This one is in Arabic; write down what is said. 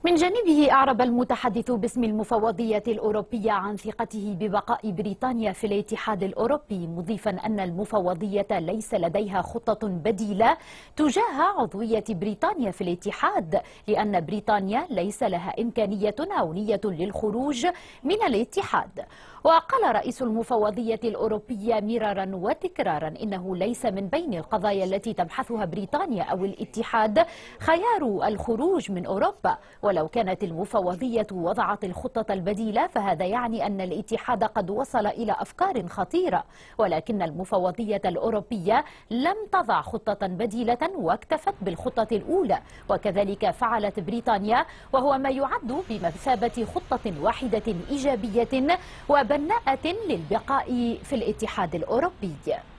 من جانبه أعرب المتحدث باسم المفوضية الأوروبية عن ثقته ببقاء بريطانيا في الاتحاد الأوروبي، مضيفا أن المفوضية ليس لديها خطة بديلة تجاه عضوية بريطانيا في الاتحاد، لأن بريطانيا ليس لها إمكانية أو نية للخروج من الاتحاد. وقال رئيس المفوضية الأوروبية مرارا وتكرارا إنه ليس من بين القضايا التي تبحثها بريطانيا أو الاتحاد خيار الخروج من أوروبا، ولو كانت المفوضية وضعت الخطة البديلة فهذا يعني أن الاتحاد قد وصل إلى أفكار خطيرة، ولكن المفوضية الأوروبية لم تضع خطة بديلة واكتفت بالخطة الأولى، وكذلك فعلت بريطانيا، وهو ما يعد بمثابة خطة واحدة إيجابية وبناءة للبقاء في الاتحاد الأوروبي.